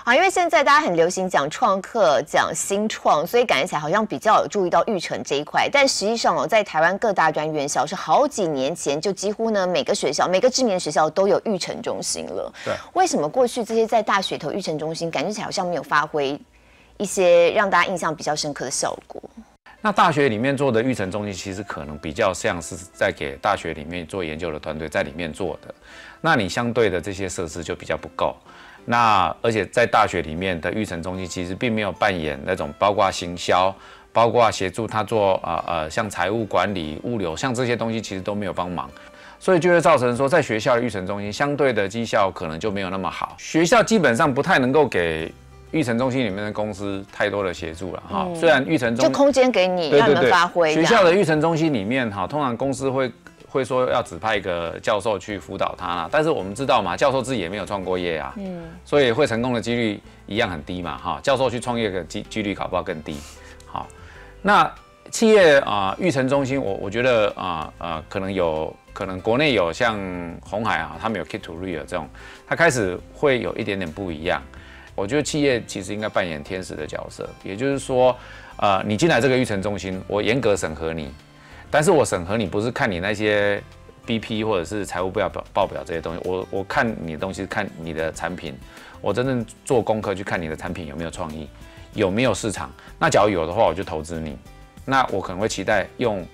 好，因为现在大家很流行讲创客、讲新创，所以感觉起来好像比较有注意到育成这一块。但实际上在台湾各大专院校是好几年前就几乎呢每个学校、每个知名的学校都有育成中心了。 对， 为什么过去这些在大学头育成中心感觉起来好像没有发挥一些让大家印象比较深刻的效果？ 那大学里面做的育成中心，其实可能比较像是在给大学里面做研究的团队在里面做的。那你相对的这些设施就比较不够。那而且在大学里面的育成中心，其实并没有扮演那种包括行销、包括协助他做像财务管理、物流，像这些东西其实都没有帮忙。所以就会造成说，在学校的育成中心相对的绩效可能就没有那么好。学校基本上不太能够给育成中心里面的公司太多的协助了哈。虽然育成中心就空间给你，让你们发挥。 学校的育成中心里面哈，通常公司会说要指派一个教授去辅导他啦，但是我们知道嘛，教授自己也没有创过业啊，所以会成功的几率一样很低嘛哈。教授去创业的几率搞不好更低。好，那企业育成中心，我觉得可能国内有像鸿海他们有 Kit to Real 这种，它开始会有一点点不一样。我觉得企业其实应该扮演天使的角色，也就是说，你进来这个育成中心，我严格审核你，但是我审核你不是看你那些 BP 或者是财务报表这些东西，我看你的东西，看你的产品，我真正做功课去看你的产品有没有创意，有没有市场。那假如有的话，我就投资你。那我可能会期待用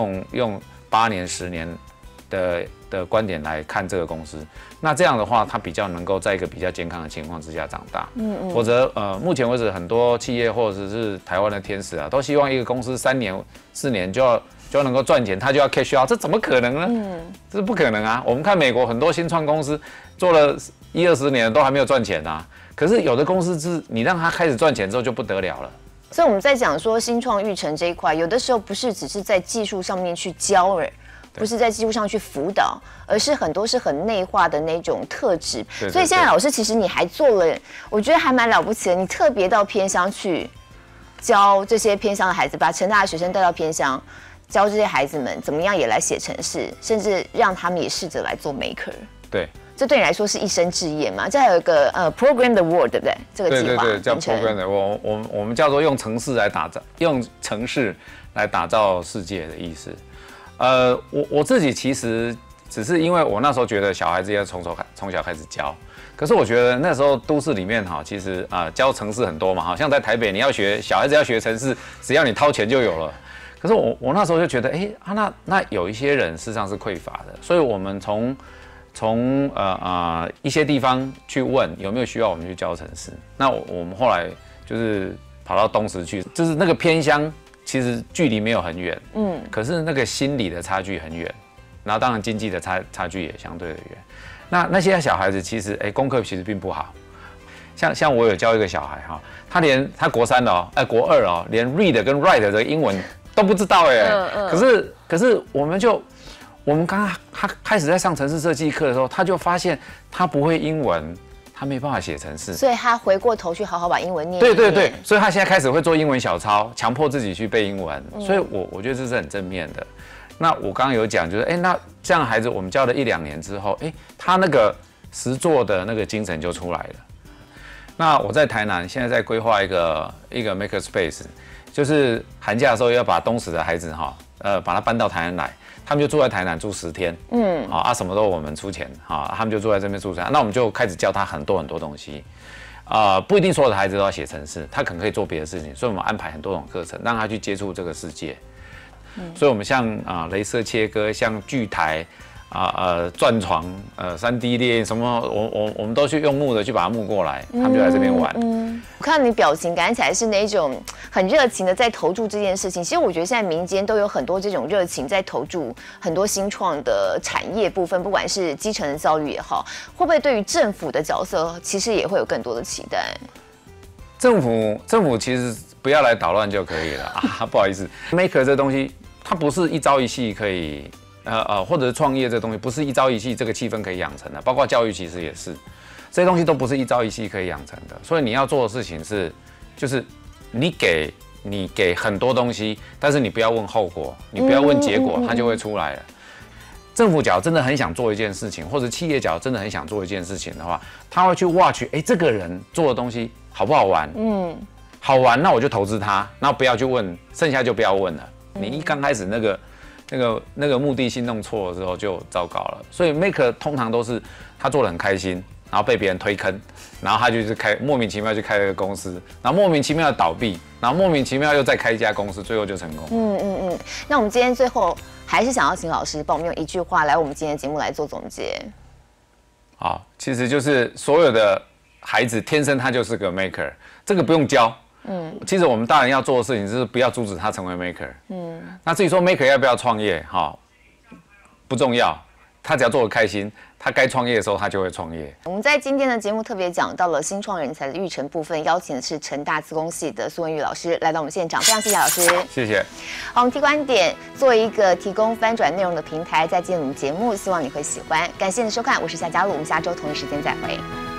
8年、10年的观点来看这个公司。那这样的话，它比较能够在一个比较健康的情况之下长大。否则目前为止很多企业或者是台湾的天使都希望一个公司3年、4年就能够赚钱，他就要 cash out， 这怎么可能呢？这是不可能啊！我们看美国很多新创公司做了10-20年都还没有赚钱啊。可是有的公司是你让他开始赚钱之后就不得了了。 所以我们在讲说新创育成这一块，有的时候不是只是在技术上面去教不是在技术上去辅导，而是很多是很内化的那种特质。所以现在老师其实你还做了，我觉得还蛮了不起的，你特别到偏乡去教这些偏乡的孩子，把成大的学生带到偏乡，教这些孩子们怎么样也来写程式，甚至让他们也试着来做 maker。 对。 这对你来说是一生志业嘛？这还有一个program the world， 对不对？这个计划对，叫 program the world， 我们叫做用程式来打造世界的意思。我自己其实只是因为我那时候觉得小孩子要从小开始教，可是我觉得那时候都市里面其实教程式很多嘛，好像在台北小孩子要学程式，只要你掏钱就有了。可是我那时候就觉得，那有一些人事实上是匮乏的，所以我们从一些地方去问有没有需要我们去教程式。那我们后来就是跑到东石去，就是那个偏乡，其实距离没有很远，可是那个心理的差距很远，然后当然经济的差距也相对的远。那些小孩子其实功课其实并不好，像我有教一个小孩他国3了国2连 read 跟 write 的英文都不知道可是我们刚刚他开始在上程式设计课的时候，他就发现他不会英文，他没办法写程式， 所以他回过头去好好把英文念。 对，所以他现在开始会做英文小抄，强迫自己去背英文。所以我觉得这是很正面的。那我刚刚有讲，就是那这样孩子我们教了1-2年之后，他那个实作的那个精神就出来了。那我在台南现在在规划一个 maker space， 就是寒假的时候要把东石的孩子把他搬到台南来。他们就住在台南住10天，什么都我们出钱，他们就住在这边住那我们就开始教他很多东西，不一定所有的孩子都要写程式，他可能可以做别的事情，所以我们安排很多种课程，让他去接触这个世界。所以我们像雷射切割，像锯台，钻床，3D 列印什么，我们都去用木的去把它木过来，他们就来这边玩。 我看到你表情，感觉起来是那种很热情的在投注这件事情。其实我觉得现在民间都有很多这种热情在投注很多新创的产业部分，不管是基层的教育也好，会不会对于政府的角色其实也会有更多的期待？ 政府其实不要来捣乱就可以了不好意思 ，maker 这东西它不是一朝一夕可以。或者是创业这东西不是一朝一夕这个气氛可以养成的，包括教育其实也是，这些东西都不是一朝一夕可以养成的。所以你要做的事情就是你给很多东西，但是你不要问后果，你不要问结果，它就会出来了。 政府假如真的很想做一件事情，或者企业假如真的很想做一件事情的话，他会去 watch， 这个人做的东西好不好玩？好玩，那我就投资他，然后不要去问，剩下就不要问了。你一刚开始那个目的性弄错了之后就糟糕了。所以 maker 通常都是他做得很开心，然后被别人推坑，然后他就是莫名其妙去开了个公司，然后莫名其妙的倒闭，然后莫名其妙又再开一家公司，最后就成功。 那我们今天最后还是想要请老师帮我们用一句话来我们今天的节目来做总结。 好，其实就是所有的孩子天生他就是个 maker， 这个不用教。其实我们大人要做的事情就是不要阻止他成为 maker。那至于说 maker 要不要创业，不重要，他只要做得开心，他该创业的时候他就会创业。我们在今天的节目特别讲到了新创人才的育成部分，邀请的是成大资工系的苏文裕老师来到我们现场，非常谢谢老师。 谢谢。 好，我们T观点作为一个提供翻转内容的平台，在今天我们节目，希望你会喜欢。感谢你的收看，我是夏嘉璐，我们下周同一时间再会。